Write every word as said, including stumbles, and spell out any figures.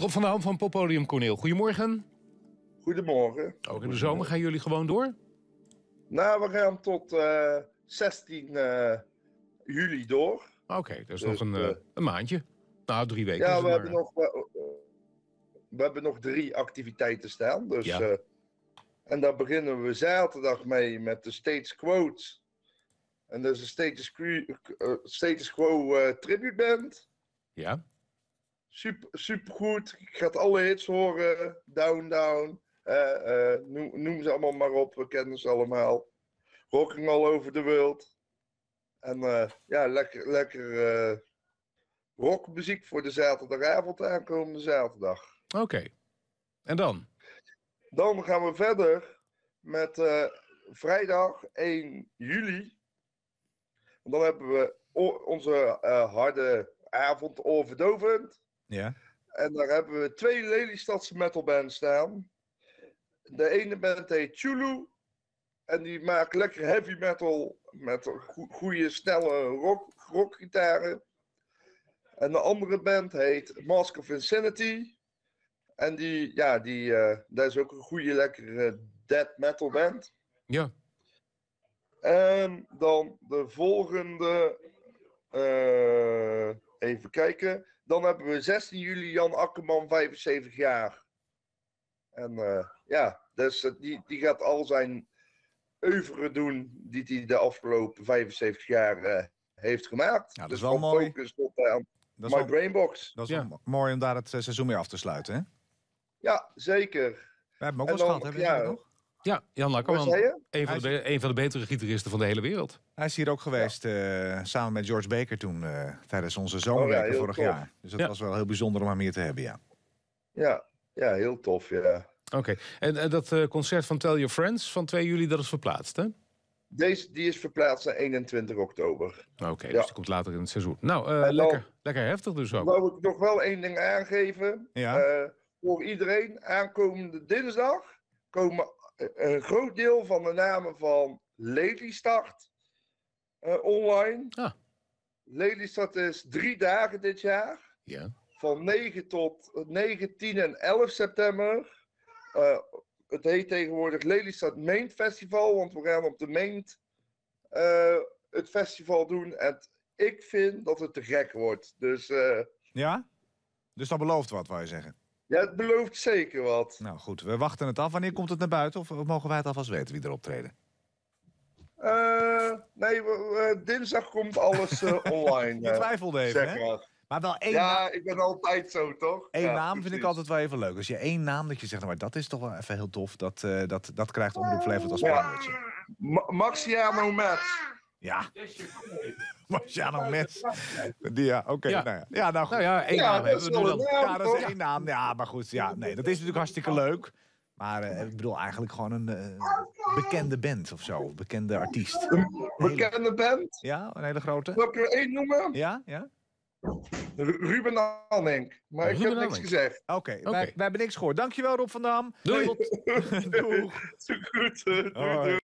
Rob van der Ham van Poppodium Corneel. Goedemorgen. Goedemorgen. Ook in de zomer gaan jullie gewoon door? Nou, we gaan tot uh, zestien uh, juli door. Oké, okay, dat is dus, nog een, uh, een maandje. Nou, drie weken. Ja, we maar... hebben, nog, we, we hebben nog drie activiteiten staan. Dus, ja. uh, en daar beginnen we zaterdag mee met de Status Quotes. En dat is een Status Quo, uh, Status Quo uh, tribute band. Ja. Super, supergoed. Ik ga alle hits horen. Down, down. Uh, uh, noem, noem ze allemaal maar op. We kennen ze allemaal. Rocking all over the world. En uh, ja, lekker, lekker uh, rockmuziek voor de zaterdagavond aankomende zaterdag. Oké. Okay. En dan? Dan gaan we verder met uh, vrijdag één juli. En dan hebben we onze uh, harde avond overdovend. Ja. En daar hebben we twee Lelystadse metalbands staan. De ene band heet Chulu. En die maakt lekker heavy metal met go- goede snelle rock, rockgitaren. En de andere band heet Mask of Insanity. En die, ja, die, uh, dat is ook een goede lekkere death metal band. Ja. En dan de volgende, uh, even kijken. Dan hebben we zestien juli Jan Akkerman, vijfenzeventig jaar. En uh, ja, dus, die, die gaat al zijn oeuvre doen die hij de afgelopen vijfenzeventig jaar uh, heeft gemaakt. Ja, dat dus is wel mooi. Focus tot uh, dat My wel, Brainbox. Dat is ja. wel mooi om daar het seizoen mee af te sluiten, hè? Ja, zeker. We hebben hem ook wel eens gehad, hebben ja, we nog? Ja, Jan Akkerman. Een van, de, is... een van de betere gitaristen van de hele wereld. Hij is hier ook geweest, ja. uh, samen met George Baker toen, uh, tijdens onze zomerweken oh, ja, vorig tof. jaar. Dus dat ja. was wel heel bijzonder om hem hier te hebben, ja. Ja, ja heel tof, ja. Oké, okay. en, en dat uh, concert van Tell Your Friends van twee juli, dat is verplaatst, hè? Deze, die is verplaatst naar eenentwintig oktober. Oké, okay, ja. dus die komt later in het seizoen. Nou, uh, lekker, dan, lekker heftig dus ook. Wou ik nog wel één ding aangeven. Ja. Uh, voor iedereen, aankomende dinsdag komen een groot deel van de namen van Lelystad uh, online. Ah. Lelystad is drie dagen dit jaar. Ja. Van negen tot negen, tien en elf september. Uh, het heet tegenwoordig Lelystad Main Festival, want we gaan op de Main uh, het festival doen. En ik vind dat het te gek wordt. Dus, uh, ja? Dus dat belooft wat, wou je zeggen? Ja, het belooft zeker wat. Nou goed, we wachten het af. Wanneer komt het naar buiten? Of mogen wij het alvast weten wie er optreden? Uh, nee, we, we, dinsdag komt alles uh, online. Je twijfelde even, zeg hè? maar. Maar wel één ja, naam... ik ben altijd zo, toch? Eén ja, naam precies. vind ik altijd wel even leuk. Als je één naam dat je zegt, nou, maar dat is toch wel even heel tof. Dat, uh, dat, dat krijgt Omroep Flevoland als spreekwoordje. Ja. Ma- Marciano Metz. Ja. Marciano Metz. Ja, oké. Okay, ja. Nou ja. ja, nou goed. Nou ja, één ja, naam hebben we dan. dan. Ja, dat is één naam. Ja, maar goed. Ja, nee, dat is natuurlijk hartstikke leuk. Maar uh, ik bedoel eigenlijk gewoon een uh, bekende band of zo. Een bekende artiest. Een bekende hele... band? Ja, een hele grote. Wil ik er één noemen? Ja, ja. Ruben Anning. Maar Ruben ik heb niks gezegd. Oké, okay, okay. wij, wij hebben niks gehoord. Dankjewel Rob van der Ham. Doei. Doeg. Doeg. Goed. Doei, doei.